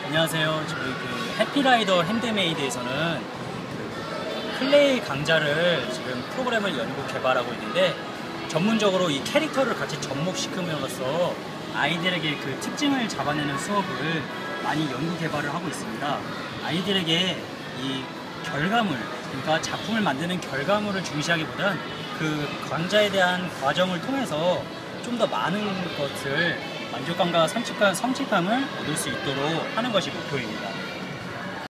안녕하세요. 저희 해피라이더 핸드메이드에서는 클레이 강좌를 지금 프로그램을 연구 개발하고 있는데, 전문적으로 이 캐릭터를 같이 접목시킴으로써 아이들에게 그 특징을 잡아내는 수업을 많이 연구 개발을 하고 있습니다. 아이들에게 이 결과물, 그러니까 작품을 만드는 결과물을 중시하기보단 그 강좌에 대한 과정을 통해서 좀 더 많은 것을 만족감과 성취감을 얻을 수 있도록 하는 것이 목표입니다.